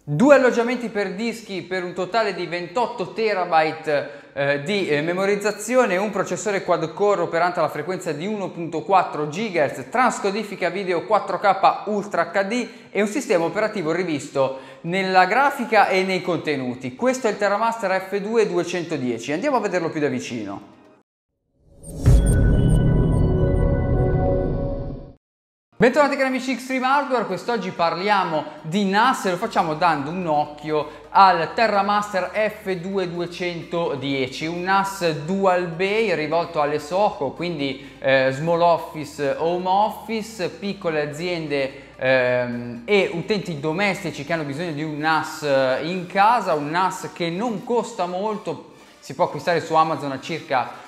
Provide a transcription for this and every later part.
Due alloggiamenti per dischi per un totale di 28 terabyte di memorizzazione, un processore quad-core operante alla frequenza di 1.4 GHz, transcodifica video 4K Ultra HD e un sistema operativo rivisto nella grafica e nei contenuti. Questo è il TerraMaster F2 210. Andiamo a vederlo più da vicino. Bentornati cari amici di Xtreme Hardware, quest'oggi parliamo di NAS e lo facciamo dando un occhio al TerraMaster F2 210, un NAS Dual Bay rivolto alle SOHO, quindi Small Office, Home Office, piccole aziende e utenti domestici che hanno bisogno di un NAS in casa, un NAS che non costa molto, si può acquistare su Amazon a circa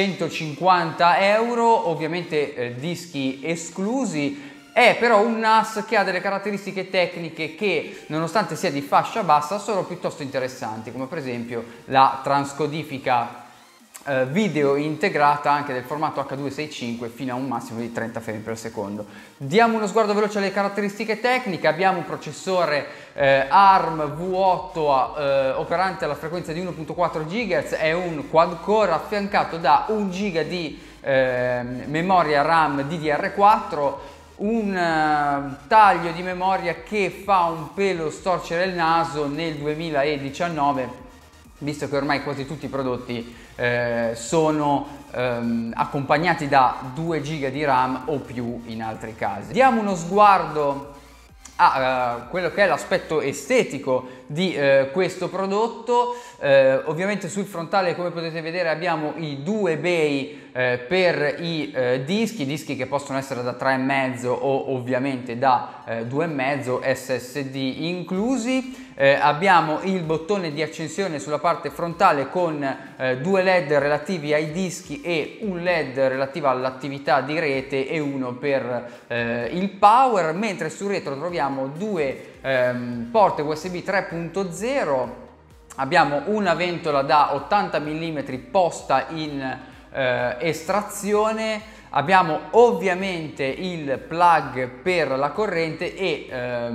150 euro, ovviamente dischi esclusi. È però un NAS che ha delle caratteristiche tecniche che, nonostante sia di fascia bassa, sono piuttosto interessanti, come per esempio la transcodifica video integrata anche del formato H265 fino a un massimo di 30 frame per secondo. Diamo uno sguardo veloce alle caratteristiche tecniche. Abbiamo un processore ARM V8 operante alla frequenza di 1.4 GHz, è un quad-core affiancato da 1 GB di memoria RAM DDR4, un taglio di memoria che fa un pelo storcere il naso nel 2019, visto che ormai quasi tutti i prodotti sono accompagnati da 2 GB di RAM o più in altri casi. Diamo uno sguardo a quello che è l'aspetto estetico di questo prodotto. Ovviamente sul frontale, come potete vedere, abbiamo i due bay per i dischi che possono essere da 3,5 o ovviamente da 2,5 SSD inclusi. Abbiamo il bottone di accensione sulla parte frontale con due LED relativi ai dischi e un LED relativo all'attività di rete e uno per il power, mentre sul retro troviamo due porte USB 3.0. abbiamo una ventola da 80 mm posta in estrazione, abbiamo ovviamente il plug per la corrente e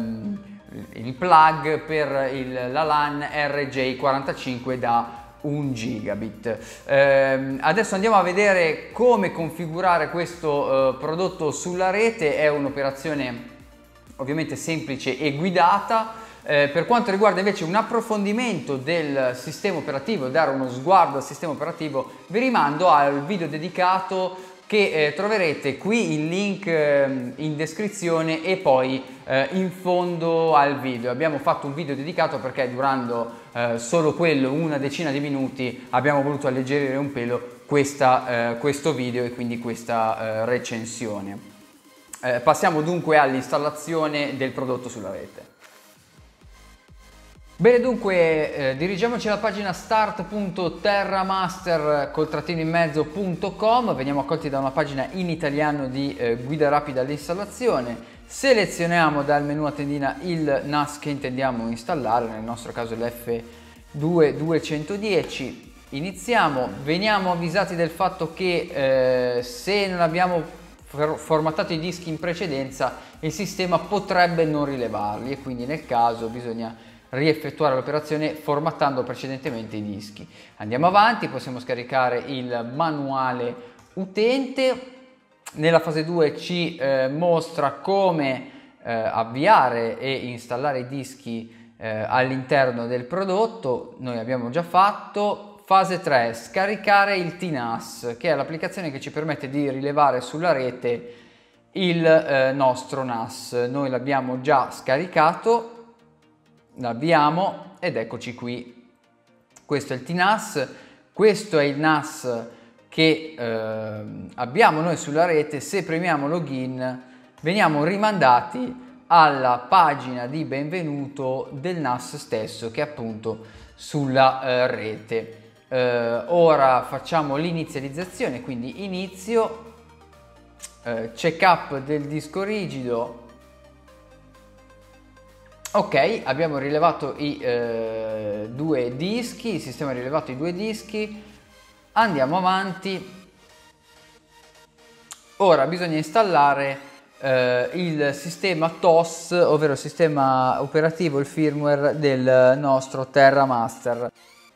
il plug per la LAN RJ45 da 1 gigabit. Adesso andiamo a vedere come configurare questo prodotto sulla rete. È un'operazione ovviamente semplice e guidata. Per quanto riguarda invece un approfondimento del sistema operativo, dare uno sguardo al sistema operativo, vi rimando al video dedicato che troverete qui, il link in descrizione e poi in fondo al video. Abbiamo fatto un video dedicato perché durando solo quello, una decina di minuti, abbiamo voluto alleggerire un pelo questo video e quindi questa recensione. Passiamo dunque all'installazione del prodotto sulla rete. Bene, dunque dirigiamoci alla pagina start.terramaster.com, veniamo accolti da una pagina in italiano di guida rapida all'installazione. Selezioniamo dal menu a tendina il NAS che intendiamo installare, nel nostro caso l'F2 210. Iniziamo, veniamo avvisati del fatto che se non abbiamo formattato i dischi in precedenza il sistema potrebbe non rilevarli e quindi nel caso bisogna rieffettuare l'operazione formattando precedentemente i dischi. Andiamo avanti, possiamo scaricare il manuale utente. Nella fase 2 ci mostra come avviare e installare i dischi all'interno del prodotto. Noi abbiamo già fatto. Fase 3, scaricare il TNAS, che è l'applicazione che ci permette di rilevare sulla rete il nostro NAS. Noi l'abbiamo già scaricato, l'abbiamo ed eccoci qui. Questo è il TNAS, questo è il NAS che abbiamo noi sulla rete. Se premiamo login veniamo rimandati alla pagina di benvenuto del NAS stesso, che è appunto sulla rete. Ora facciamo l'inizializzazione, quindi inizio, check-up del disco rigido. Ok, abbiamo rilevato i due dischi, il sistema ha rilevato i due dischi, andiamo avanti. Ora bisogna installare il sistema TOS, ovvero il sistema operativo, il firmware del nostro TerraMaster.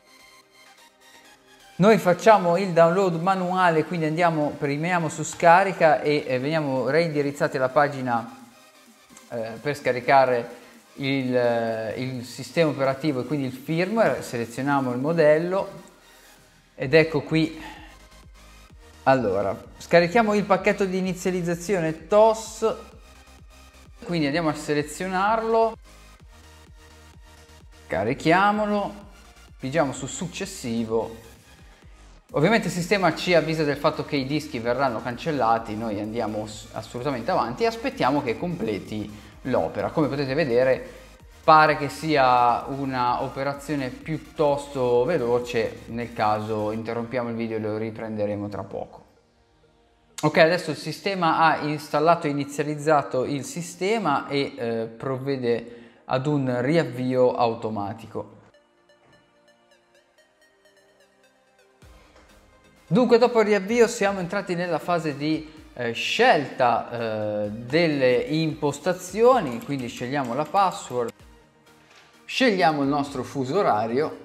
Noi facciamo il download manuale, quindi premiamo su scarica e veniamo reindirizzati alla pagina per scaricare il sistema operativo e quindi il firmware. Selezioniamo il modello ed ecco qui. Allora, scarichiamo il pacchetto di inizializzazione TOS, quindi andiamo a selezionarlo, carichiamolo, pigiamo su successivo. Ovviamente il sistema ci avvisa del fatto che i dischi verranno cancellati, noi andiamo assolutamente avanti e aspettiamo che completi l'opera. Come potete vedere pare che sia una operazione piuttosto veloce, nel caso interrompiamo il video e lo riprenderemo tra poco. Ok, adesso il sistema ha installato e inizializzato il sistema e provvede ad un riavvio automatico. Dunque, dopo il riavvio siamo entrati nella fase di scelta delle impostazioni, quindi scegliamo la password, scegliamo il nostro fuso orario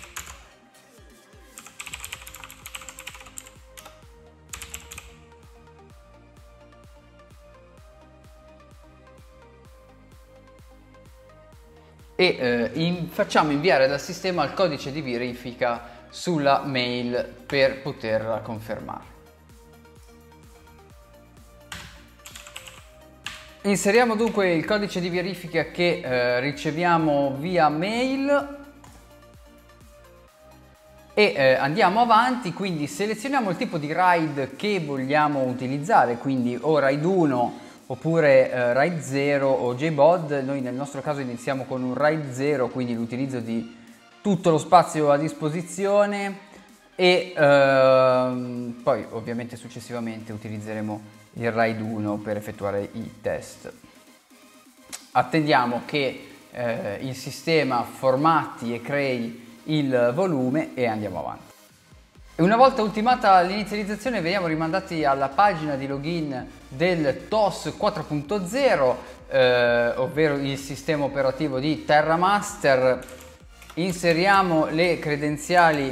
e facciamo inviare dal sistema il codice di verifica sulla mail per poterla confermare. Inseriamo dunque il codice di verifica che riceviamo via mail e andiamo avanti, quindi selezioniamo il tipo di RAID che vogliamo utilizzare, quindi o RAID 1 oppure RAID 0 o JBOD. Noi nel nostro caso iniziamo con un RAID 0, quindi l'utilizzo di tutto lo spazio a disposizione e poi ovviamente successivamente utilizzeremo il RAID 1 per effettuare i test. Attendiamo che il sistema formatti e crei il volume e andiamo avanti. E una volta ultimata l'inizializzazione veniamo rimandati alla pagina di login del TOS 4.0, ovvero il sistema operativo di TerraMaster. Inseriamo le credenziali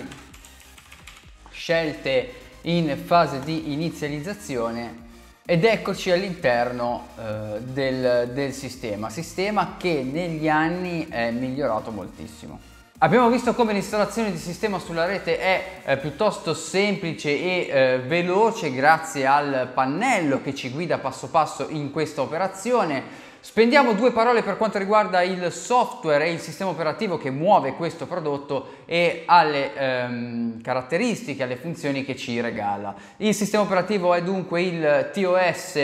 scelte in fase di inizializzazione ed eccoci all'interno del sistema che negli anni è migliorato moltissimo. Abbiamo visto come l'installazione di sistema sulla rete è piuttosto semplice e veloce grazie al pannello che ci guida passo passo in questa operazione. Spendiamo due parole per quanto riguarda il software e il sistema operativo che muove questo prodotto e alle caratteristiche, alle funzioni che ci regala. Il sistema operativo è dunque il TOS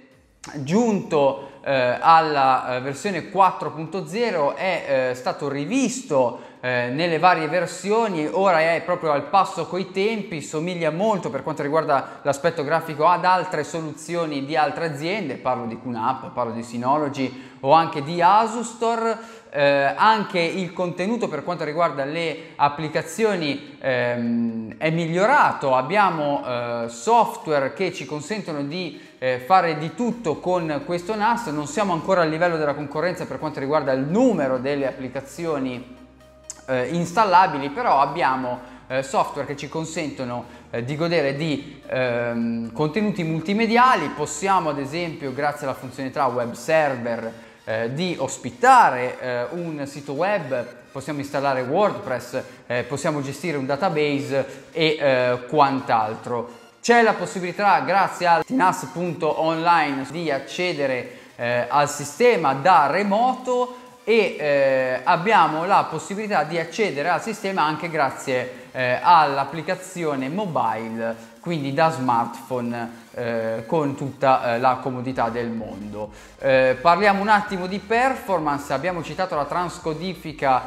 giunto alla versione 4.0, è stato rivisto nelle varie versioni, ora è proprio al passo coi tempi, somiglia molto per quanto riguarda l'aspetto grafico ad altre soluzioni di altre aziende, parlo di QNAP, parlo di Synology o anche di Asustor. Anche il contenuto per quanto riguarda le applicazioni è migliorato, abbiamo software che ci consentono di fare di tutto con questo NAS. Non siamo ancora a livello della concorrenza per quanto riguarda il numero delle applicazioni installabili, però abbiamo software che ci consentono di godere di contenuti multimediali. Possiamo ad esempio, grazie alla funzionalità web server, di ospitare un sito web, possiamo installare WordPress, possiamo gestire un database e quant'altro. C'è la possibilità, grazie al TNAS.online, di accedere al sistema da remoto e abbiamo la possibilità di accedere al sistema anche grazie all'applicazione mobile, quindi da smartphone, con tutta la comodità del mondo. Parliamo un attimo di performance. Abbiamo citato la transcodifica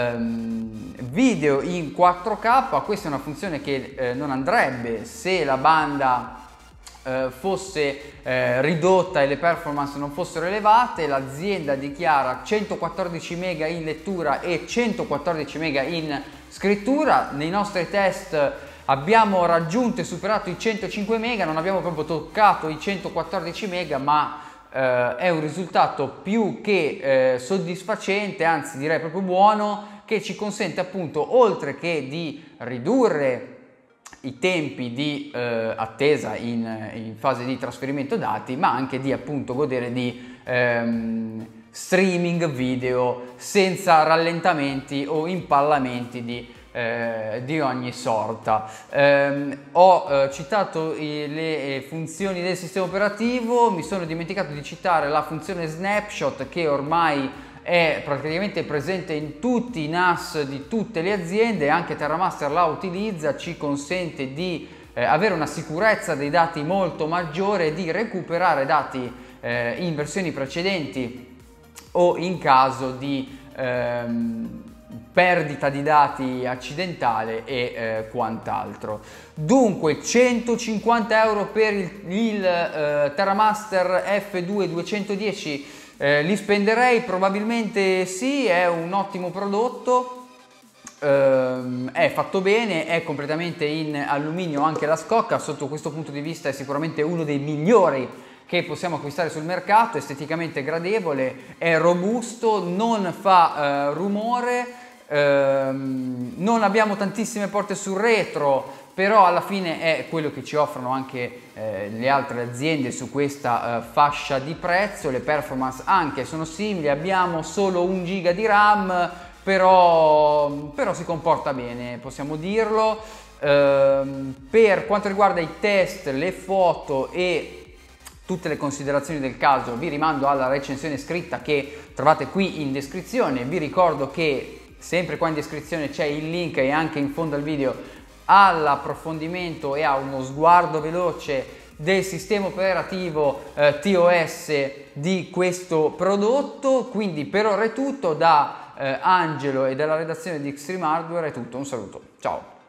video in 4K. Questa è una funzione che non andrebbe se la banda fosse ridotta e le performance non fossero elevate. L'azienda dichiara 114 MB in lettura e 114 MB in scrittura. Nei nostri test abbiamo raggiunto e superato i 105 MB, non abbiamo proprio toccato i 114 MB, ma è un risultato più che soddisfacente, anzi direi proprio buono, che ci consente appunto, oltre che di ridurre i tempi di attesa in fase di trasferimento dati, ma anche di appunto godere di streaming video senza rallentamenti o impallamenti di ogni sorta. Ho citato le funzioni del sistema operativo, mi sono dimenticato di citare la funzione snapshot, che ormai è praticamente presente in tutti i NAS di tutte le aziende, anche TerraMaster la utilizza, ci consente di avere una sicurezza dei dati molto maggiore e di recuperare dati in versioni precedenti o in caso di perdita di dati accidentale e quant'altro. Dunque 150 euro per il TerraMaster F2 210 li spenderei? Probabilmente sì, è un ottimo prodotto, è fatto bene, è completamente in alluminio anche la scocca, sotto questo punto di vista è sicuramente uno dei migliori che possiamo acquistare sul mercato, esteticamente gradevole, è robusto, non fa rumore, non abbiamo tantissime porte sul retro, però alla fine è quello che ci offrono anche le altre aziende su questa fascia di prezzo. Le performance anche sono simili, abbiamo solo 1 giga di RAM, però si comporta bene, possiamo dirlo. Per quanto riguarda i test, le foto e tutte le considerazioni del caso, vi rimando alla recensione scritta che trovate qui in descrizione. Vi ricordo che sempre qua in descrizione c'è il link, e anche in fondo al video, all'approfondimento e a uno sguardo veloce del sistema operativo TOS di questo prodotto. Quindi per ora è tutto, da Angelo e dalla redazione di Xtreme Hardware è tutto, un saluto, ciao!